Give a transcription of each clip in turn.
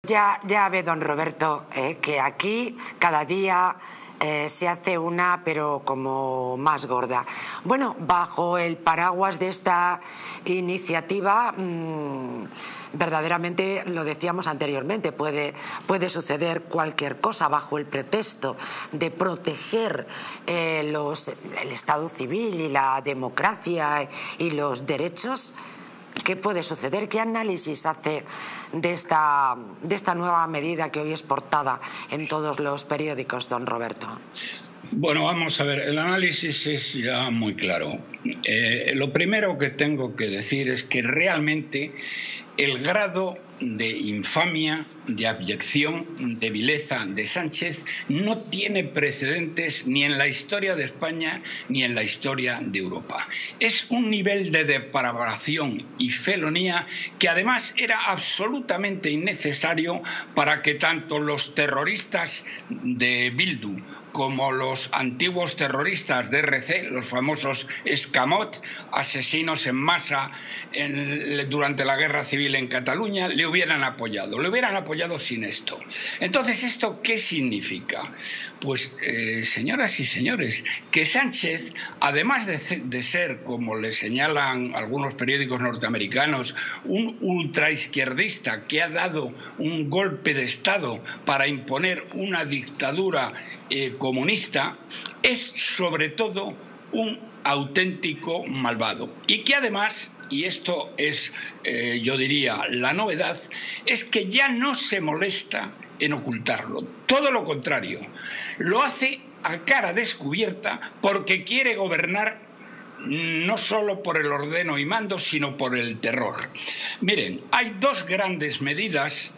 Ya ve, don Roberto, que aquí cada día se hace una, pero como más gorda. Bueno, bajo el paraguas de esta iniciativa, verdaderamente, lo decíamos anteriormente, puede suceder cualquier cosa bajo el pretexto de proteger el Estado civil y la democracia y los derechos. ¿Qué puede suceder? ¿Qué análisis hace de esta nueva medida que hoy es portada en todos los periódicos, don Roberto? Bueno, vamos a ver, el análisis es ya muy claro. Lo primero que tengo que decir es que realmente el grado de infamia, de abyección, de vileza de Sánchez no tiene precedentes ni en la historia de España ni en la historia de Europa. Es un nivel de depravación y felonía que además era absolutamente innecesario para que tanto los terroristas de Bildu como los antiguos terroristas de RC, los famosos Escamot, asesinos en masa durante la Guerra Civil en Cataluña, le hubieran apoyado sin esto. Entonces, ¿esto qué significa? Pues, señoras y señores, que Sánchez, además de ser, como le señalan algunos periódicos norteamericanos, un ultraizquierdista que ha dado un golpe de Estado para imponer una dictadura comunista, es sobre todo un auténtico malvado. Y que además, y esto es, yo diría, la novedad, es que ya no se molesta en ocultarlo. Todo lo contrario, lo hace a cara descubierta porque quiere gobernar no solo por el ordeno y mando, sino por el terror. Miren, hay dos grandes medidas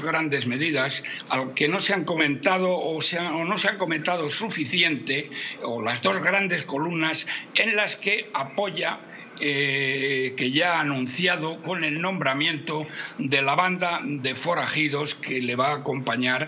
que no se han comentado o no se han comentado suficiente, o las dos grandes columnas en las que apoya que ya ha anunciado con el nombramiento de la banda de forajidos que le va a acompañar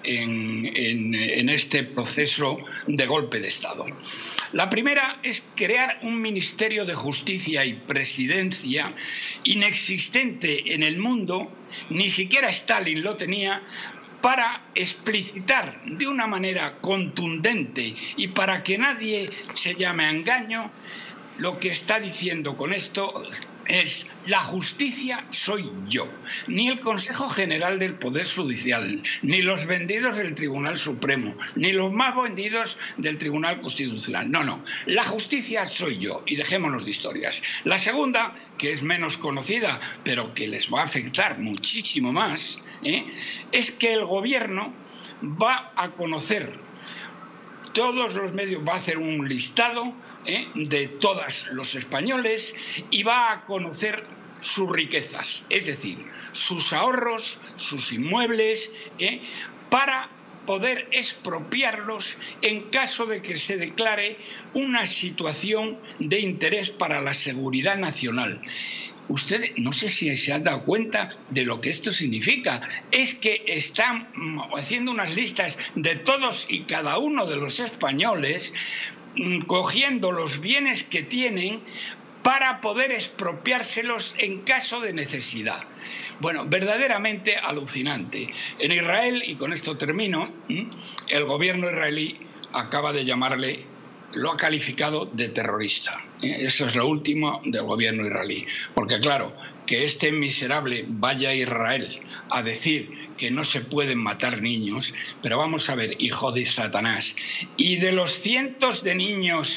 en este proceso de golpe de Estado. La primera es crear un Ministerio de Justicia y Presidencia inexistente en el mundo, ni siquiera Stalin lo tenía, para explicitar de una manera contundente y para que nadie se llame a engaño. Lo que está diciendo con esto es: la justicia soy yo. Ni el Consejo General del Poder Judicial, ni los vendidos del Tribunal Supremo, ni los más vendidos del Tribunal Constitucional. No, la justicia soy yo. Y dejémonos de historias. La segunda, que es menos conocida, pero que les va a afectar muchísimo más, es que el gobierno va a conocer todos los medios, va a hacer un listado de todos los españoles y va a conocer sus riquezas, es decir, sus ahorros, sus inmuebles, para poder expropiarlos en caso de que se declare una situación de interés para la seguridad nacional. Ustedes, no sé si se han dado cuenta de lo que esto significa. Es que están haciendo unas listas de todos y cada uno de los españoles, cogiendo los bienes que tienen para poder expropiárselos en caso de necesidad. Bueno, verdaderamente alucinante. En Israel, y con esto termino, el gobierno israelí acaba de llamarle, lo ha calificado de terrorista. Eso es lo último del gobierno israelí. Porque claro, que este miserable vaya a Israel a decir que no se pueden matar niños, pero vamos a ver, hijo de Satanás, y de los cientos de niños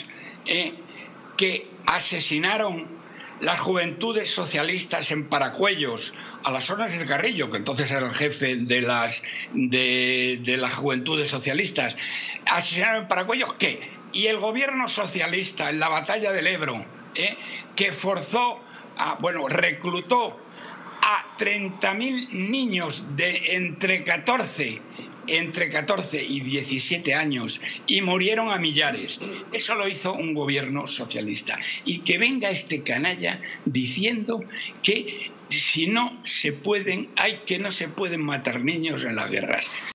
que asesinaron las juventudes socialistas en Paracuellos, a las órdenes de Carrillo, que entonces era el jefe de las juventudes socialistas, asesinaron en Paracuellos, ¿qué? Y el gobierno socialista en la batalla del Ebro, que reclutó a 30.000 niños de entre 14 y 17 años y murieron a millares. Eso lo hizo un gobierno socialista. Y que venga este canalla diciendo que si no se pueden, no se pueden matar niños en las guerras.